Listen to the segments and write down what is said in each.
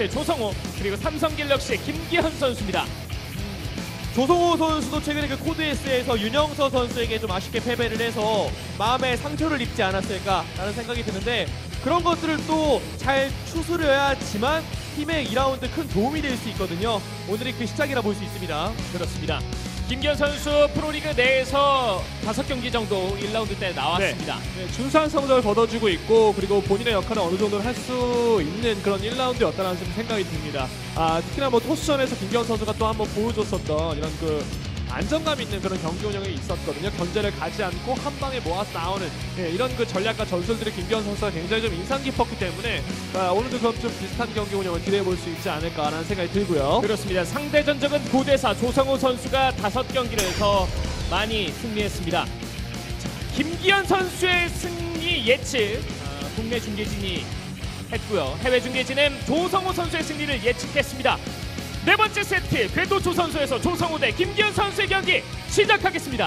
조성호 그리고 삼성갤럭시의 김기현 선수입니다. 조성호 선수도 최근에 그 코드S에서 윤영서 선수에게 좀 아쉽게 패배를 해서 마음에 상처를 입지 않았을까라는 생각이 드는데 그런 것들을 또 잘 추스려야지만 팀의 2라운드 큰 도움이 될 수 있거든요. 오늘이 그 시작이라 볼 수 있습니다. 그렇습니다. 김기현 선수 프로리그 내에서 5경기 정도 1라운드 때 나왔습니다. 네, 준수한 성적을 거둬주고 있고 그리고 본인의 역할을 어느 정도는 할 수 있는 그런 1라운드였다는 생각이 듭니다. 특히나 뭐 토스전에서 김기현 선수가 또 한번 보여줬었던 이런 그 안정감 있는 그런 경기 운영이 있었거든요. 견제를 가지 않고 한 방에 모아서 나오는 이런 그 전략과 전술들이 김기현 선수가 굉장히 좀 인상 깊었기 때문에 오늘도 그럼 좀 비슷한 경기 운영을 기대해 볼 수 있지 않을까라는 생각이 들고요. 그렇습니다. 상대 전적은 고대사 조성호 선수가 5경기를 더 많이 승리했습니다. 자, 김기현 선수의 승리 예측 국내 중계진이 했고요. 해외 중계진은 조성호 선수의 승리를 예측했습니다. 네 번째 세트 궤도 조선소에서 조성호 대 김기현 선수의 경기 시작하겠습니다.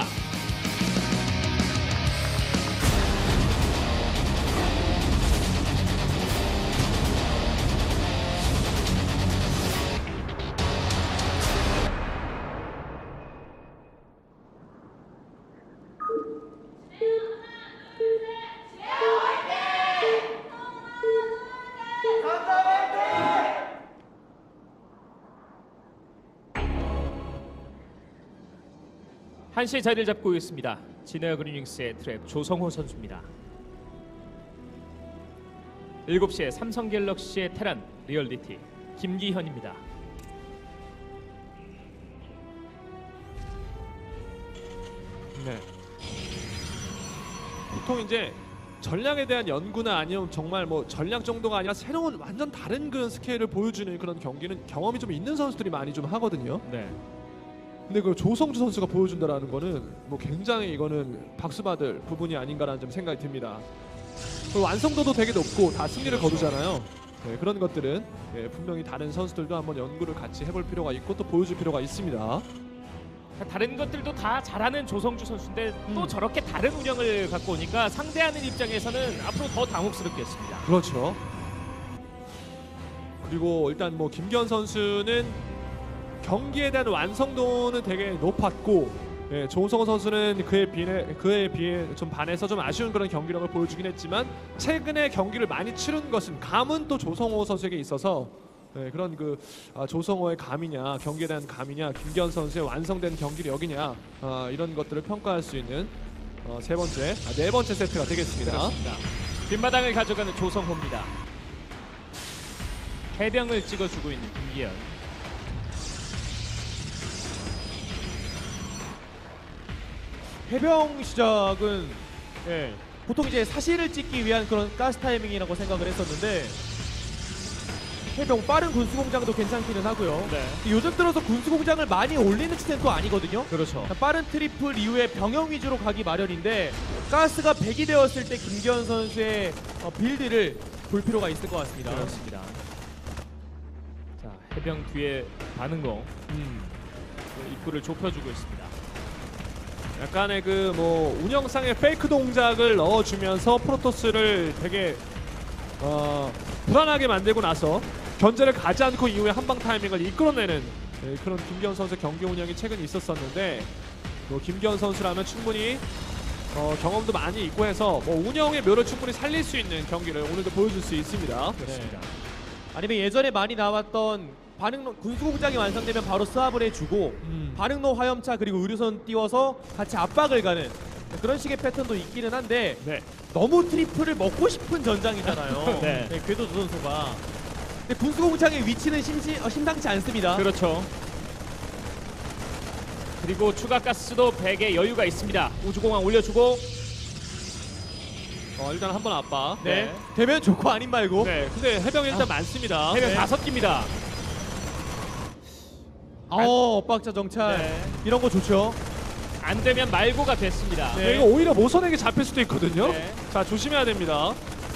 한시에 자리를 잡고 있습니다. 진에어 그리닝스의 트랩 조성호 선수입니다. 7시에 삼성갤럭시의 테란 리얼리티 김기현입니다. 네. 보통 이제 전략에 대한 연구나 아니면 정말 뭐 전략 정도가 아니라 새로운 완전 다른 그런 스케일을 보여주는 그런 경기는 경험이 좀 있는 선수들이 많이 좀 하거든요. 네. 근데 그 조성주 선수가 보여준다라는 거는 뭐 굉장히 이거는 박수받을 부분이 아닌가라는 좀 생각이 듭니다. 완성도도 되게 높고 다 승리를 거두잖아요. 네, 그런 것들은 분명히 다른 선수들도 한번 연구를 같이 해볼 필요가 있고 또 보여줄 필요가 있습니다. 다른 것들도 다 잘하는 조성주 선수인데 또 저렇게 다른 운영을 갖고 오니까 상대하는 입장에서는 앞으로 더 당혹스럽겠습니다. 그렇죠. 그리고 일단 뭐 김기현 선수는 경기에 대한 완성도는 되게 높았고 조성호 선수는 그에 비해 좀 반해서 좀 아쉬운 그런 경기력을 보여주긴 했지만 최근에 경기를 많이 치른 것은 감은 또 조성호 선수에게 있어서 그런 그 조성호의 감이냐 경기에 대한 감이냐 김기현 선수의 완성된 경기력이냐 이런 것들을 평가할 수 있는 네 번째 세트가 되겠습니다. 그렇습니다. 뒷마당을 가져가는 조성호입니다. 해병을 찍어주고 있는 김기현. 해병 시작은 보통 이제 사실을 찍기 위한 그런 가스 타이밍이라고 생각을 했었는데 해병 빠른 군수공장도 괜찮기는 하고요. 네. 요즘 들어서 군수공장을 많이 올리는 추세는 아니거든요. 그렇죠. 빠른 트리플 이후에 병영 위주로 가기 마련인데 가스가 100이 되었을 때 김기현 선수의 빌드를 볼 필요가 있을 것 같습니다. 그렇습니다. 자, 해병 뒤에 반응공 입구를 좁혀주고 있습니다. 약간의 그 뭐 운영상의 페이크 동작을 넣어주면서 프로토스를 되게 불안하게 만들고 나서 견제를 가지 않고 이후에 한방 타이밍을 이끌어내는 그런 김기현 선수 경기 운영이 최근 있었었는데 뭐 김기현 선수라면 충분히 경험도 많이 있고 해서 뭐 운영의 묘를 충분히 살릴 수 있는 경기를 오늘도 보여줄 수 있습니다. 그렇습니다. 아니면 예전에 많이 나왔던 군수공장이 완성되면 바로 스왑을 해주고 반응로 화염차 그리고 의료선 띄워서 같이 압박을 가는 그런 식의 패턴도 있기는 한데 너무 트리플을 먹고 싶은 전장이잖아요. 궤도 조선소가. 근데 군수공장의 위치는 심상치 않습니다. 그렇죠. 그리고 추가 가스도 100의 여유가 있습니다. 우주공항 올려주고 일단 한번 압박. 되면 좋고 아닌 말고. 근데 해병이 일단 많습니다. 해병 5기입니다. 엇박자 정찰 이런 거 좋죠. 안 되면 말고가 됐습니다. 이거 오히려 모선에게 잡힐 수도 있거든요. 자, 조심해야 됩니다.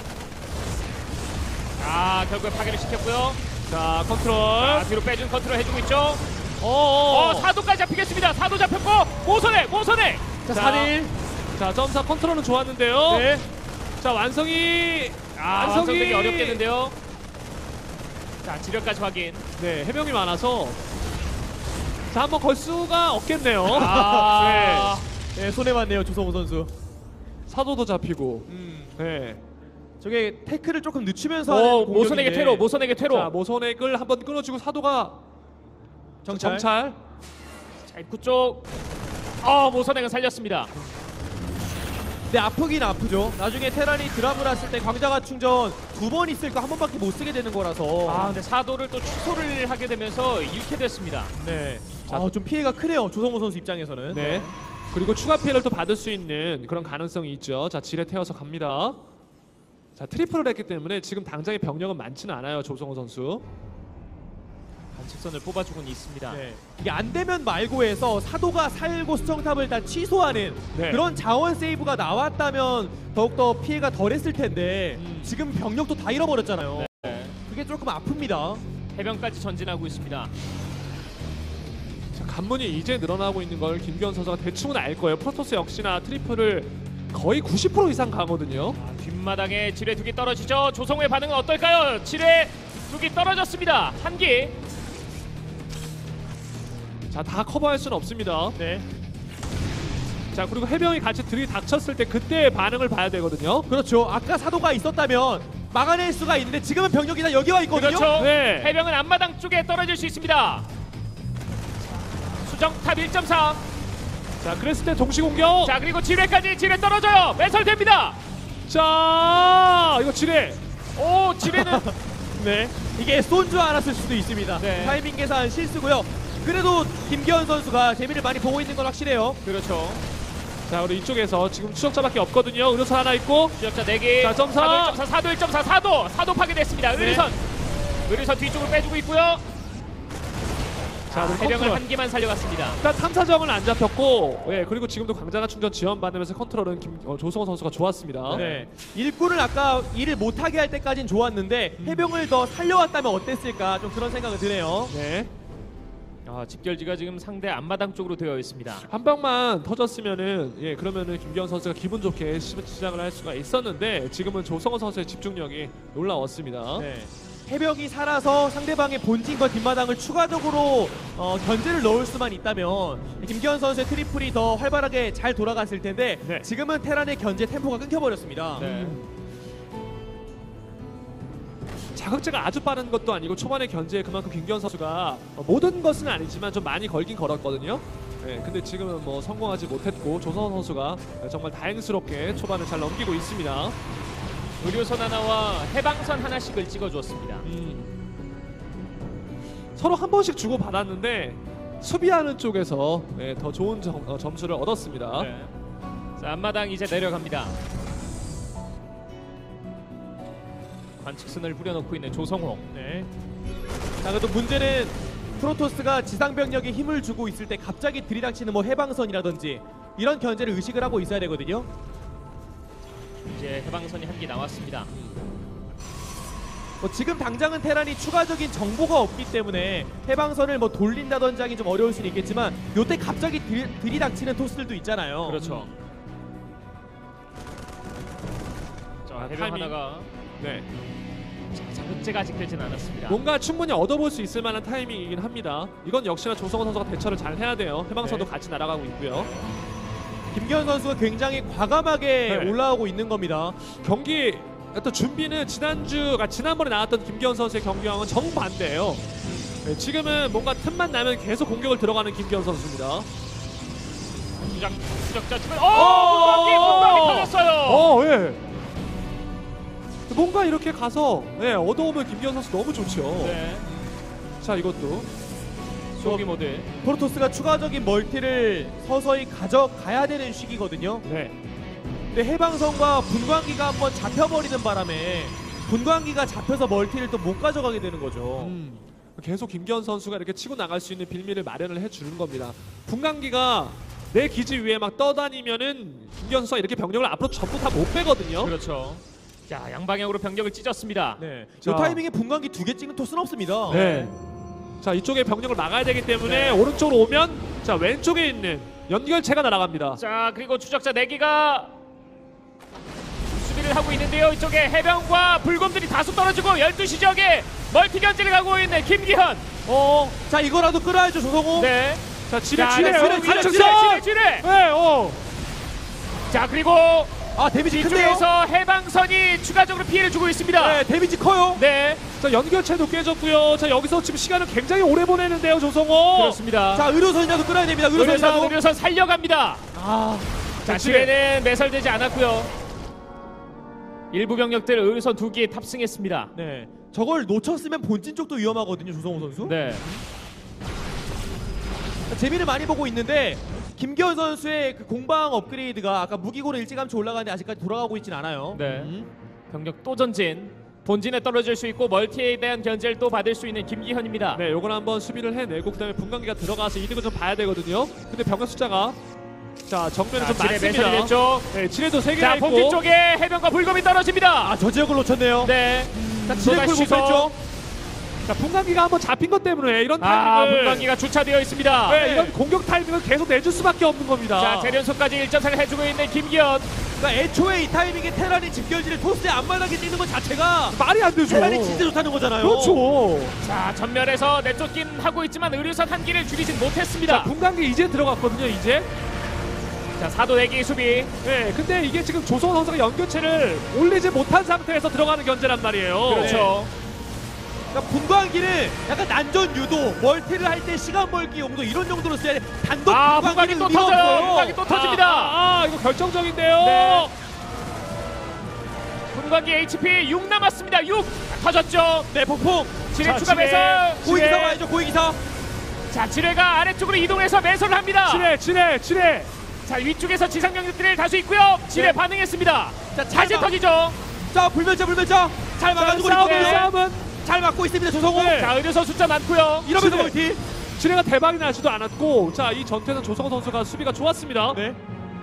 결국에 파괴를 시켰고요. 자, 컨트롤. 뒤로 빼준 컨트롤 해주고 있죠. 사도까지 잡히겠습니다. 사도 잡혔고 모선에. 자, 4대1. 자, 점사 컨트롤은 좋았는데요. 자, 완성되기 완성되기 어렵겠는데요. 자, 지력까지 확인. 네, 해병이 많아서 자, 한번 걸 수가 없겠네요. 아, 네, 손해봤네요 조성호 선수. 사도도 잡히고. 네. 저게 태클을 조금 늦추면서 하는 오, 모선에게 공격인데. 퇴로, 모선에게 퇴로. 자, 모선액을 한번 끊어주고 사도가 정찰. 정찰. 자, 입구 쪽. 모선액은 살렸습니다. 근데 아프긴 아프죠. 나중에 테란이 드랍을 했을 때 광자가 충전 2번 있을 거 한 번밖에 못 쓰게 되는 거라서. 근데 사도를 또 취소를 하게 되면서 잃게 됐습니다. 네. 자, 좀 피해가 크네요. 조성호 선수 입장에서는. 네. 그리고 추가 피해를 또 받을 수 있는 그런 가능성이 있죠. 자, 지뢰 태워서 갑니다. 자, 트리플을 했기 때문에 지금 당장의 병력은 많지는 않아요, 조성호 선수. 관측선을 뽑아주고는 있습니다. 네. 이게 안 되면 말고 해서 사도가 살고 수정탑을 다 취소하는 네. 그런 자원 세이브가 나왔다면 더욱더 피해가 덜했을 텐데 지금 병력도 다 잃어버렸잖아요. 네. 그게 조금 아픕니다. 해병까지 전진하고 있습니다. 자, 관문이 이제 늘어나고 있는 걸 김기현 선수가 대충은 알 거예요. 프로토스 역시나 트리플을 거의 90% 이상 가거든요. 뒷마당에 지뢰 두 개 떨어지죠. 조성우의 반응은 어떨까요? 지뢰 두 개 떨어졌습니다. 한 개. 자, 다 커버할 수는 없습니다. 네. 자, 그리고 해병이 같이 들이닥쳤을 때 그때의 반응을 봐야 되거든요. 그렇죠. 아까 사도가 있었다면 막아낼 수가 있는데 지금은 병력이 다 여기 와 있거든요. 그렇죠. 네. 해병은 앞마당 쪽에 떨어질 수 있습니다. 수정탑 1.3. 자, 그랬을 때 동시 공격. 자, 그리고 지뢰까지. 지뢰 떨어져요. 매설됩니다. 자, 이거 지뢰. 오, 지뢰는 네. 이게 쏜 줄 알았을 수도 있습니다. 네. 타이밍 계산 실수고요. 그래도 김기현 선수가 재미를 많이 보고 있는 건 확실해요. 그렇죠. 자, 우리 이쪽에서 지금 추적자밖에 없거든요. 의료선 하나 있고. 지역자 4개. 자, 점사. 사도 1.4. 사도 파괴됐습니다. 네. 의료선. 의료선 뒤쪽으로 빼주고 있고요. 자, 우리 해병을 컨트롤. 한 개만 살려갔습니다. 일단 탐사정은 안 잡혔고, 예, 그리고 지금도 광자가 충전 지원받으면서 컨트롤은 조성호 선수가 좋았습니다. 네. 일꾼을 아까 일을 못하게 할 때까진 좋았는데 해병을 더 살려왔다면 어땠을까 좀 그런 생각이 드네요. 네. 집결지가 지금 상대 앞마당 쪽으로 되어 있습니다. 한 방만 터졌으면은, 예, 그러면은 김기현 선수가 기분 좋게 시작을 할 수가 있었는데 지금은 조성호 선수의 집중력이 올라왔습니다. 네. 해병이 살아서 상대방의 본진과 뒷마당을 추가적으로 견제를 넣을 수만 있다면 김기현 선수의 트리플이 더 활발하게 잘 돌아갔을 텐데 네. 지금은 테란의 견제 템포가 끊겨버렸습니다. 네. 자극제가 아주 빠른 것도 아니고 초반에 견제에 그만큼 김기현 선수가 모든 것은 아니지만 좀 많이 걸긴 걸었거든요. 네, 근데 지금은 뭐 성공하지 못했고 조성호 선수가 정말 다행스럽게 초반을 잘 넘기고 있습니다. 의료선 하나와 해방선 하나씩을 찍어주었습니다. 서로 한 번씩 주고 받았는데 수비하는 쪽에서, 네, 더 좋은 점수를 얻었습니다. 네. 자, 앞마당 이제 내려갑니다. 관측선을 뿌려놓고 있는 조성호. 네. 자, 그래도 문제는 프로토스가 지상병력에 힘을 주고 있을 때 갑자기 들이닥치는 뭐 해방선이라든지 이런 견제를 의식을 하고 있어야 되거든요. 이제 해방선이 한 개 나왔습니다. 뭐 지금 당장은 테란이 추가적인 정보가 없기 때문에 해방선을 뭐 돌린다든지 하기 좀 어려울 수는 있겠지만 요때 갑자기 들이닥치는 토스들도 있잖아요. 그렇죠. 자, 해병 타이밍. 하나가 네. 자극제가 아직 되진 않았습니다. 뭔가 충분히 얻어볼 수 있을 만한 타이밍이긴 합니다. 이건 역시나 조성호 선수가 대처를 잘 해야 돼요. 해방선도 네. 같이 날아가고 있고요. 김기현 선수가 굉장히 과감하게 네. 올라오고 있는 겁니다. 경기 어떤 준비는 지난번에 나왔던 김기현 선수의 경기와는 정반대예요. 네, 지금은 뭔가 틈만 나면 계속 공격을 들어가는 김기현 선수입니다. 추적자 주면 몸방이 터졌어요. 예. 뭔가 이렇게 가서, 네, 얻어오면 김기현 선수 너무 좋죠. 네. 자, 이것도 수호기 모드. 프로토스가 추가적인 멀티를 서서히 가져가야 되는 시기거든요. 네. 근데 해방선과 분광기가 한번 잡혀버리는 바람에 분광기가 잡혀서 멀티를 또 못 가져가게 되는 거죠. 계속 김기현 선수가 이렇게 치고 나갈 수 있는 빌미를 마련을 해주는 겁니다. 분광기가 내 기지 위에 막 떠다니면은 김기현 선수가 이렇게 병력을 앞으로 전부 다 못 빼거든요. 그렇죠. 자, 양방향으로 병력을 찢었습니다. 네. 자. 이 타이밍에 분광기 2개 찍는 토스는 없습니다. 네. 자, 이쪽에 병력을 막아야 되기 때문에 네. 오른쪽으로 오면, 자, 왼쪽에 있는 연결체가 날아갑니다. 자, 그리고 추적자 4개가 수비를 하고 있는데요. 이쪽에 해병과 불곰들이 다수 떨어지고 12시 지역에 멀티 견제를 가고 있는 김기현. 자 이거라도 끌어야죠 조성호. 네. 자, 지뢰 자, 지뢰 지뢰, 간척선. 지뢰. 네, 자 그리고 데미지 큰데요? 뒤쪽에서 해방선이 추가적으로 피해를 주고 있습니다. 네 데미지 커요. 네. 자, 연결체도 깨졌고요. 자, 여기서 지금 시간을 굉장히 오래 보내는데요, 조성호. 그렇습니다. 자 의료선이라도 끌어야 됩니다. 의료선이라도. 의료선 살려갑니다. 자 지뢰는 매설되지 않았고요. 일부 병력들 의료선 2기에 탑승했습니다. 네 저걸 놓쳤으면 본진 쪽도 위험하거든요 조성호 선수. 네. 재미를 많이 보고 있는데 김기현 선수의 그 공방 업그레이드가 아까 무기고로 일찌감치 올라가는데 아직까지 돌아가고 있진 않아요. 네. 병력 또 전진. 본진에 떨어질 수 있고 멀티에 대한 견제를 또 받을 수 있는 김기현입니다. 네, 요건 한번 수비를 해내고 그다음에 분광기가 들어가서 이득을 좀 봐야 되거든요. 근데 병력 숫자가 자 정면에 좀 지뢰 많습니다. 매설이 됐죠. 네, 지뢰도 3개나 자 있고. 본진 쪽에 해병과 불검이 떨어집니다. 저 지역을 놓쳤네요. 네. 자 지뢰풀 못 쏟아지고. 뺐죠. 자, 분광기가 한번 잡힌 것 때문에 이런 아 타이밍을 분광기가 주차되어 있습니다. 네, 이런 공격 타이밍을 계속 내줄 수밖에 없는 겁니다. 자 재련소까지 일전사를 해주고 있는 김기현. 그러니까 애초에 이 타이밍에 테란이 집결지를 토스에 앞마당에 뛰는 것 자체가 말이 안 되죠. 테란이 진짜 좋다는 거잖아요. 그렇죠. 자 전면에서 내쫓긴 하고 있지만 의료선 한 기를 줄이진 못했습니다. 자, 분광기 이제 들어갔거든요, 이제. 자 사도 내기 수비. 네, 근데 이게 지금 조성호 선수가 연결체를 올리지 못한 상태에서 들어가는 견제란 말이에요. 그렇죠. 그러니까 분광기는 약간 난전 유도, 멀티를 할 때 시간 벌기 용도 이런 정도로 써야 돼. 단독 분광기 분광기는 또 의미가 터져요. 없어요. 분광기 또 터집니다. 이거 결정적인데요. 네. 분광기 HP 6 남았습니다. 6 터졌죠. 네, 폭풍. 지뢰 자, 추가 지뢰. 매설. 고위기사 와야죠, 고위기사. 자 지뢰가 아래쪽으로 이동해서 매설을 합니다. 지뢰. 자 위쪽에서 지상 병력들을 다수 있고요. 지뢰 네. 반응했습니다. 자, 다시 터지죠. 자, 불멸자. 잘 막아주고 있거든요. 싸움은 잘 막고 있습니다, 조성호. 네. 자 의료선 숫자 많고요. 이러면서 지뢰. 멀티. 지뢰가 대박이 나지도 않았고, 자, 이 전투에서 조성호 선수가 수비가 좋았습니다. 네.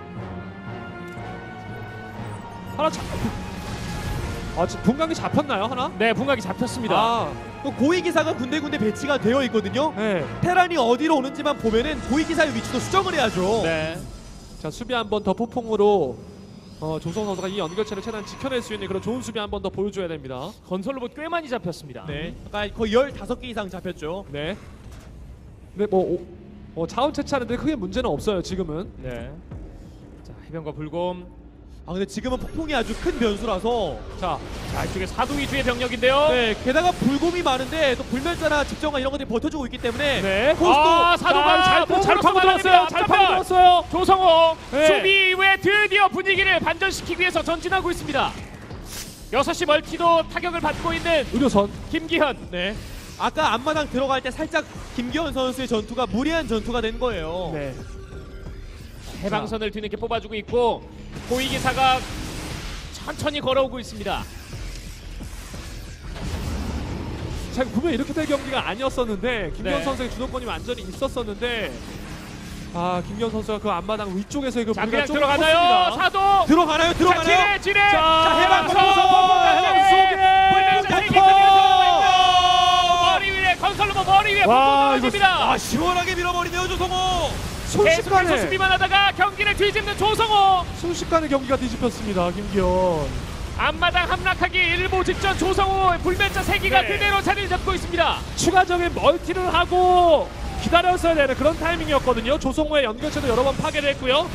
하나 지금 분광기 잡혔나요, 하나? 네 분광기 잡혔습니다. 또 고위기사가 군데군데 배치가 되어 있거든요. 네. 테란이 어디로 오는지만 보면은 고위기사의 위치도 수정을 해야죠. 네. 자, 수비 한 번 더 폭풍으로 조성호 선수가 이 연결체를 최대한 지켜낼 수 있는 그런 좋은 수비 한 번 더 보여줘야 됩니다. 건설 로봇 꽤 많이 잡혔습니다. 네. 아까 거의 15개 이상 잡혔죠. 네. 근데 자원 채취하는데 크게 문제는 없어요, 지금은. 네. 자 해병과 불곰. 근데 지금은 폭풍이 아주 큰 변수라서 자, 이쪽에 사도 위주의 병력인데요. 네, 게다가 불곰이 많은데 또 불멸자나 집정관 이런 것들이 버텨주고 있기 때문에 네. 아 사도가 잘 몸으로 파고들었어요. 잘 파고들었어요. 조성호 네. 수비 이후에 드디어 분위기를 반전시키기 위해서 전진하고 있습니다. 6시 멀티도 타격을 받고 있는 의료선. 김기현. 네. 아까 앞마당 들어갈 때 살짝 김기현 선수의 전투가 무리한 전투가 된 거예요. 네. 해방선을 뒤늦게 뽑아주고 있고 고위기사가 천천히 걸어오고 있습니다. 자, 분명 이렇게 될 경기가 아니었었는데 김기현 네. 선수의 주도권이 완전히 있었었는데 김기현 선수가 그 앞마당 위쪽에서 이거 자 무리가 그냥 좀 들어가나요? 컸습니다. 사도. 들어가나요? 자 지뢰. 자, 해방 머리 위에 건설로봇 머리 위에 와, 폭풍 떨어집니다. 시원하게 밀어버리네요, 조성호. 계속해서 순식간에 수비만 하다가 경기를 뒤집는 조성호. 순식간에 경기가 뒤집혔습니다. 김기현. 앞마당 함락하기 일보 직전 조성호 불멸자 3기가 네. 그대로 자리를 잡고 있습니다. 추가적인 멀티를 하고 기다렸어야 되는 그런 타이밍이었거든요. 조성호의 연결체도 여러 번 파괴를 했고요.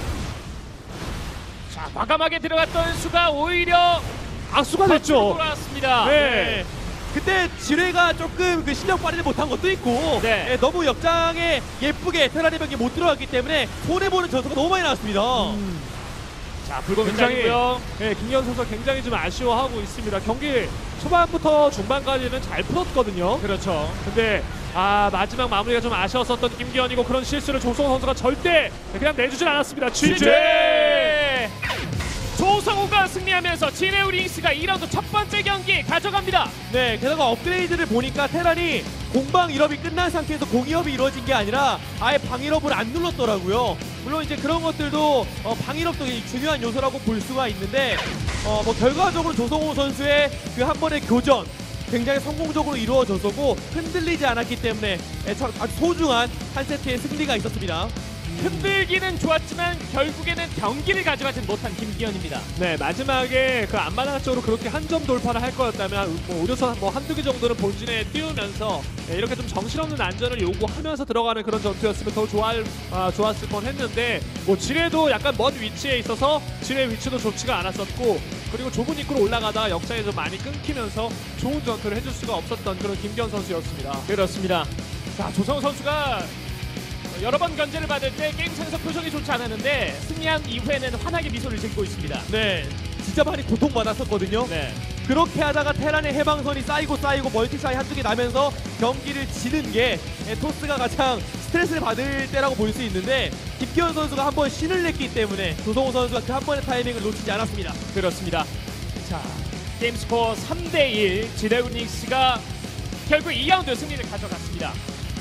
자 과감하게 들어갔던 수가 오히려 악수가 됐죠. 돌아왔습니다. 네. 그때 지뢰가 조금 그 실력 발휘를 못한 것도 있고 네. 너무 역장에 예쁘게 테란의 병이 못 들어갔기 때문에 손해보는 전투가 너무 많이 나왔습니다. 자 불곰 굉장히 굉장히고요. 김기현 선수가 굉장히 좀 아쉬워하고 있습니다. 경기 초반부터 중반까지는 잘 풀었거든요. 그렇죠. 근데 마지막 마무리가 좀 아쉬웠었던 김기현이고 그런 실수를 조성호 선수가 절대 그냥 내주진 않았습니다. 취재! 조성호가 승리하면서 진에우 링스가 2라운드 첫 번째 경기 가져갑니다. 네, 게다가 업그레이드를 보니까 테란이 공방 1업이 끝난 상태에서 공이업이 이루어진 게 아니라 아예 방일업을 안 눌렀더라고요. 물론 이제 그런 것들도 방일업도 중요한 요소라고 볼 수가 있는데 뭐 결과적으로 조성호 선수의 그 한 번의 교전 굉장히 성공적으로 이루어졌었고 흔들리지 않았기 때문에 아주 소중한 한 세트의 승리가 있었습니다. 흔들기는 좋았지만 결국에는 경기를 가져가진 못한 김기현입니다. 네, 마지막에 그 앞마당 쪽으로 그렇게 한 점 돌파를 할 거였다면 뭐 우려선 뭐 한두 개 정도는 본진에 띄우면서 이렇게 좀 정신없는 안전을 요구하면서 들어가는 그런 전투였으면 더 좋았을 뻔했는데 뭐 지뢰도 약간 먼 위치에 있어서 지뢰 위치도 좋지가 않았었고 그리고 좁은 입구로 올라가다가 역장에 좀 많이 끊기면서 좋은 전투를 해줄 수가 없었던 그런 김기현 선수였습니다. 그렇습니다. 자, 조성우 선수가 여러 번 견제를 받을 때 게임상에서 표정이 좋지 않았는데 승리한 이후에는 환하게 미소를 짓고 있습니다. 네, 진짜 많이 고통받았었거든요. 네. 그렇게 하다가 테란의 해방선이 쌓이고 멀티샤이 한두 개 나면서 경기를 지는 게 토스가 가장 스트레스를 받을 때라고 볼 수 있는데 김기현 선수가 한번 신을 냈기 때문에 조성우 선수가 그 한 번의 타이밍을 놓치지 않았습니다. 그렇습니다. 자, 게임 스코어 3대1 지레우닉스가 결국 2라운드 승리를 가져갔습니다.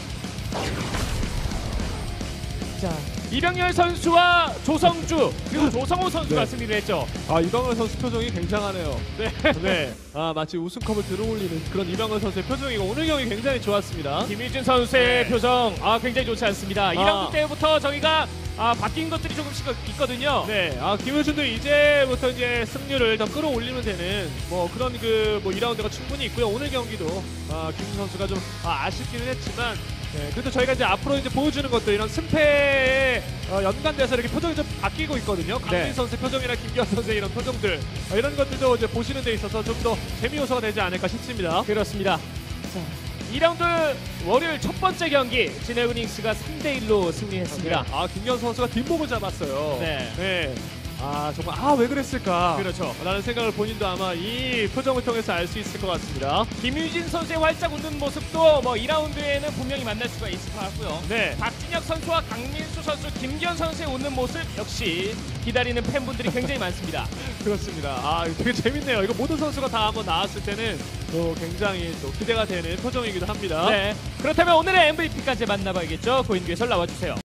자, 이병렬 선수와 조성주 그리고 조성호 선수가 네. 승리를 했죠. 이병헌 선수 표정이 굉장하네요. 네. 마치 우승컵을 들어올리는 그런 이병헌 선수의 표정이고 오늘 경기 굉장히 좋았습니다. 김유진 선수의 네. 표정 굉장히 좋지 않습니다. 2라운드 때부터 저희가 바뀐 것들이 조금씩 있거든요. 네, 김효준도 이제부터 이제 승률을 더 끌어올리면 되는 뭐 그런 뭐 2라운드가 충분히 있고요. 오늘 경기도 김윤 선수가 좀 아쉽기는 했지만 그래도 저희가 이제 앞으로 이제 보여주는 것들 이런 승패에 연관돼서 이렇게 표정이 좀 바뀌고 있거든요. 강민 네. 선수 표정이나 김기현 선수의 이런 표정들 이런 것들도 이제 보시는 데 있어서 좀 더 재미 요소가 되지 않을까 싶습니다. 그렇습니다. 자, 2라운드 월요일 첫 번째 경기 지네우닝스가 3대1로 승리했습니다. 김기현 선수가 뒷목을 잡았어요. 네. 정말 왜 그랬을까? 그렇죠. 라는 생각을 본인도 아마 이 표정을 통해서 알 수 있을 것 같습니다. 김유진 선수의 활짝 웃는 모습도 뭐 2라운드에는 분명히 만날 수가 있을 것 같고요. 네. 박진혁 선수와 강민수 선수, 김기현 선수의 웃는 모습 역시 기다리는 팬분들이 굉장히 많습니다. 그렇습니다. 되게 재밌네요. 이거 모든 선수가 다 한번 나왔을 때는 또 굉장히 또 기대가 되는 표정이기도 합니다. 네. 그렇다면 오늘의 MVP까지 만나봐야겠죠. 고인규 해설 나와주세요.